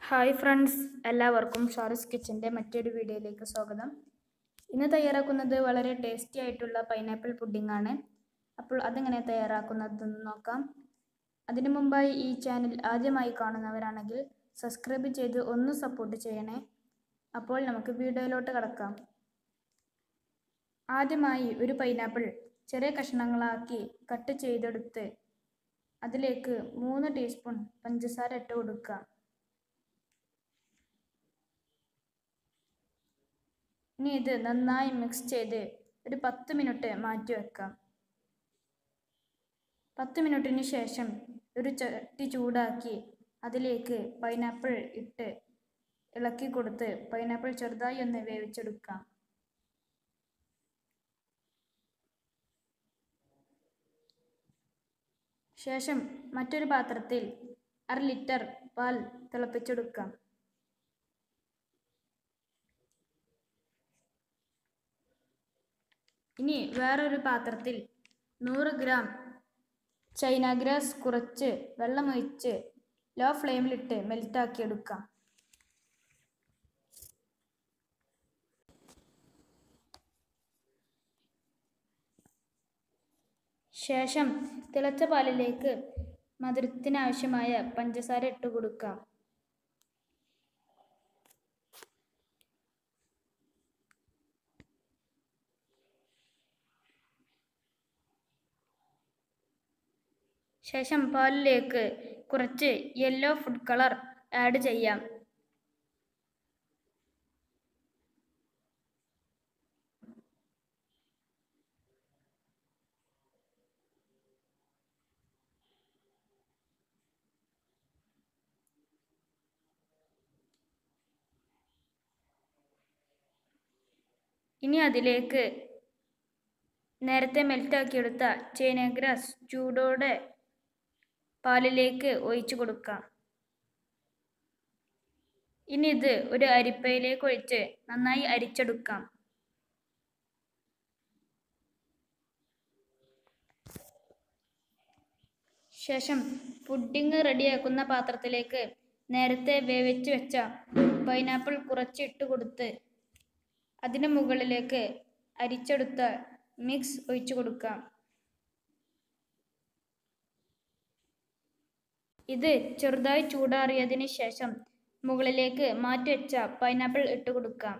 Hi friends, എല്ലാവർക്കും ഷാറിസ് കിച്ചൻ്റെ മറ്റൊരു വീഡിയോയിലേക്ക് സ്വാഗതം. ഇന്ന് തയ്യാറാക്കുന്നത് വളരെ ടേസ്റ്റി ആയിട്ടുള്ള പൈനാപ്പിൾ പുഡിംഗ് ആണ്. അപ്പോൾ അതെങ്ങനെ തയ്യാറാക്കുന്നതെന്ന് നോക്കാം. അതിനു മുമ്പായി ഈ ചാനൽ ആദ്യമായി കാണുന്നവരാണെങ്കിൽ സബ്സ്ക്രൈബ് ചെയ്ത് ഒന്ന് സപ്പോർട്ട് ചെയ്യണേ. അപ്പോൾ നമുക്ക് വീഡിയോയിലോട്ട് കടക്കാം. ആദ്യമായി ഒരു പൈനാപ്പിൾ ചെറിയ കഷ്ണങ്ങളാക്കി കട്ട് ചെയ്തെടുത്ത് അതിലേക്ക് 3 ടീസ്പൂൺ പഞ്ചസാര ഇട്ട് കൊടുക്കുക. ഇനി ഇത് നന്നായി മിക്സ് ചെയ്ത് ഒരു 10 മിനിറ്റ് മാറ്റി വെക്കാം. 10 മിനിറ്റിന് ശേഷം ഒരു ചട്ടി ചൂടാക്കി അതിലേക്ക് പൈനാപ്പിൾ ഇട്ട് ഇളക്കി കൊടുത്ത് പൈനാപ്പിൾ ചെറുതായി ഒന്ന് വേവിച്ചെടുക്കാം. ശേഷം മറ്റൊരു പാത്രത്തിൽ 1/2 ലിറ്റർ പാൽ തിളപ്പിച്ചെടുക്കാം. ഇനി വേറൊരു പാത്രത്തിൽ 100 ഗ്രാം ചൈന ഗ്രാസ് കുറച്ച് വെള്ളമൊഴിച്ച് ലോ ഫ്ലെയിമിലിട്ട് മെൽറ്റാക്കിയെടുക്കാം. ശേഷം തിളച്ച പാലിലേക്ക് മധുരത്തിനാവശ്യമായ പഞ്ചസാര ഇട്ട് കൊടുക്കാം. ശേഷം പാലിലേക്ക് കുറച്ച് യെല്ലോ ഫുഡ് കളർ ആഡ് ചെയ്യാം. ഇനി അതിലേക്ക് നേരത്തെ മെൽറ്റാക്കിയെടുത്ത ചൈന ഗ്രാസ് ചൂടോടെ പാലിലേക്ക് ഒഴിച്ചു കൊടുക്കാം. ഇനി ഇത് ഒരു അരിപ്പയിലേക്ക് ഒഴിച്ച് നന്നായി അരിച്ചെടുക്കാം. ശേഷം പുഡിംഗ് റെഡിയാക്കുന്ന പാത്രത്തിലേക്ക് നേരത്തെ വേവിച്ച് വെച്ച പൈനാപ്പിൾ കുറച്ച് ഇട്ട് കൊടുത്ത് അതിന് മുകളിലേക്ക് അരിച്ചെടുത്ത മിക്സ് ഒഴിച്ചു കൊടുക്കാം. ഇത് ചെറുതായി ചൂടാറിയതിന് ശേഷം മുകളിലേക്ക് മാറ്റിവെച്ച പൈനാപ്പിൾ ഇട്ട് കൊടുക്കാം.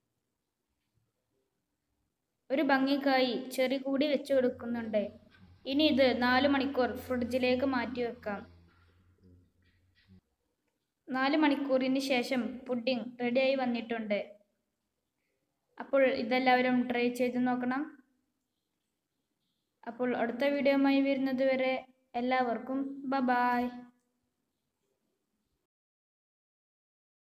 ഒരു ഭംഗിക്കായി ചെറി കൂടി വെച്ച് കൊടുക്കുന്നുണ്ട്. ഇനി ഇത് 4 മണിക്കൂർ ഫ്രിഡ്ജിലേക്ക് മാറ്റി വെക്കാം. 4 മണിക്കൂറിന് ശേഷം പുഡിംഗ് റെഡിയായി വന്നിട്ടുണ്ട്. അപ്പോൾ ഇതെല്ലാവരും ട്രൈ ചെയ്ത് നോക്കണം. അപ്പോൾ അടുത്ത വീഡിയോയുമായി വരുന്നത് വരെ എല്ലാവർക്കും ബൈ.